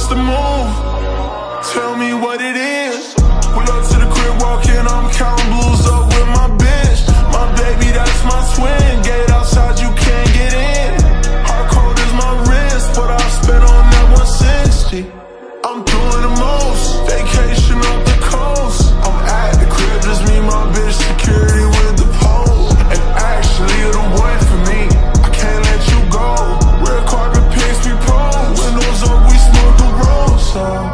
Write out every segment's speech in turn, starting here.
what's the move? Tell me what it is. Pull up to the crib, walk in, I'm counting blues up with my bitch. My baby, that's my twin. Gate outside, you can't get in. Hard cold is my wrist, but I spent on that 160. I'm doing the most, vacation up the coast. I'm at the crib, just me, my bitch, security with the pole. And actually, it'll wait for me, I can't let you go. Red carpet pics, we pose. Windows up, we smoke the rose up.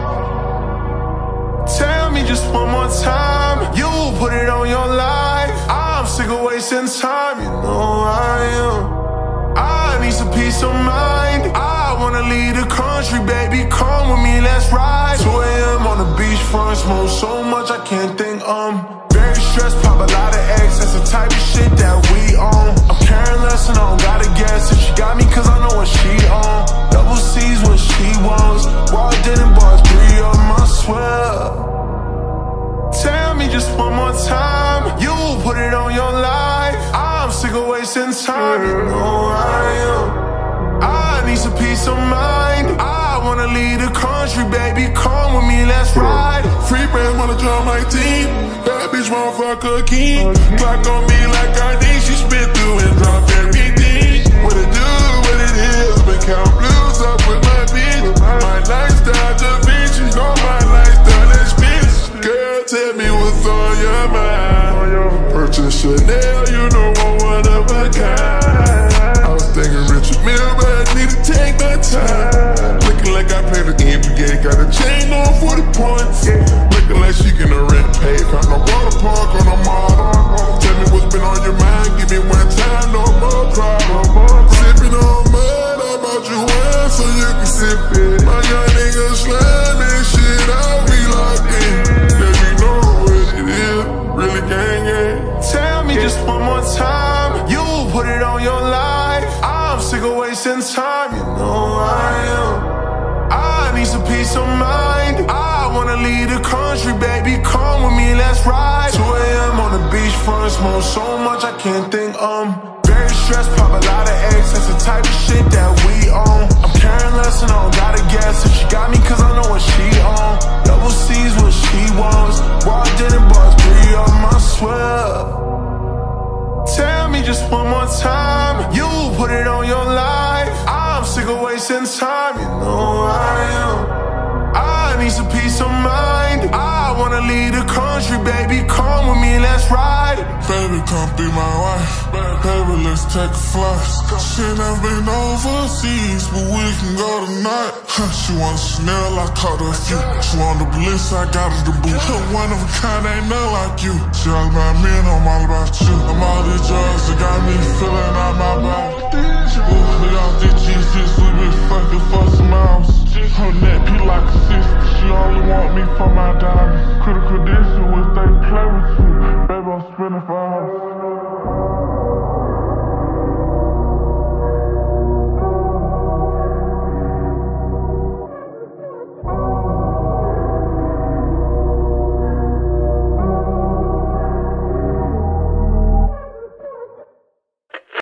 Tell me just one more time, you put it on your life. I'm sick of wasting time, you know I am. I need some peace of mind, I wanna leave the country, baby, come with me, let's ride. 2 AM on the beachfront, smoke so much I can't think, very stressed, pop a lot of X, that's the type of shit that we own. I'm caring less and I don't gotta guess if she got me cause I know what she on. Double C's what she wants, walked in and bought 3 of them, I swear. Tell me just one more time, you put it on your life. I'm sick of wasting time, you know I am. I need some peace of mind, I wanna leave the country, baby, come with me, let's ride. Free bands wanna join my team, bad bitch wanna fuck a king. Clock on me like I need, she spit through and drop everything. What it do, what it is, been count blues up with my bitch. My lifestyle Da Vinci, know my lifestyle expensive. Girl, tell me what's on your mind. Purchase Chanel, you know I'm one of a kind. I was thinking Richard Mille, but I need to take my time. Looking like I played the NBA, got a chain on 40 points. Looking like she can rent pay, found a water park on a model. Tell me what's been on your mind, give me one time, no more problem. Sipping on mud, I bought you wine so you can sip it. My young nigga slamming shit, I'll be locked in. Let me know what it is, really gang gang. Tell me just one more time, you put it on your life. I'm sick of wasting time, you know I am. I need some peace of mind, I wanna leave the country, baby, come with me, let's ride. 2 AM on the beachfront, smoke so much I can't think, very stressed, pop a lot of X, that's the type of shit that we own. I'm caring less and I don't gotta guess if she got me cause I know what she on. Double C's what she wants, walked in and bought 3 of them, I swear. Tell me just one more time, you put it on your life. I'm sick of wasting time, you know I am. I need some peace of mind, I wanna leave the country, baby, come with me, let's ride. Baby, come be my wife, baby, let's take a flight. She never been overseas, but we can go tonight. She want Chanel, I caught her a few. She want the bliss, I got her the boot. One of a kind, ain't nothing like you. She all about me and I'm all about you. I'm all these drugs that got me feeling out my body. We all did Jesus, we been fucking for some hours. Her neck be like a sister, she only want me for my diamonds. Critical condition, if they play with you, baby, I'm spinning for hours.